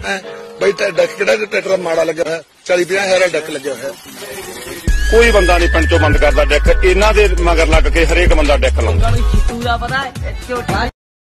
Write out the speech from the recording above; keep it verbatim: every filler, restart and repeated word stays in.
है बई डैक कि ट्रैक्टर माड़ा लगे हुआ चाली पाँह हज़ार डैक लगे हुआ कोई बंदा नहीं पिंड चों बंद करता डैक इन्हां दे मगर लग के हरेक बंदा डैक लाउंदा।